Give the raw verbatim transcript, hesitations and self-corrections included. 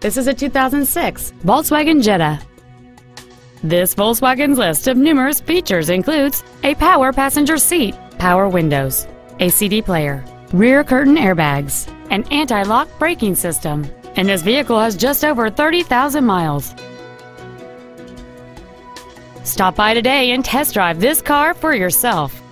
This is a two thousand six Volkswagen Jetta. This Volkswagen's list of numerous features includes a power passenger seat, power windows, a C D player, rear curtain airbags, an anti-lock braking system, and this vehicle has just over thirty thousand miles. Stop by today and test drive this car for yourself.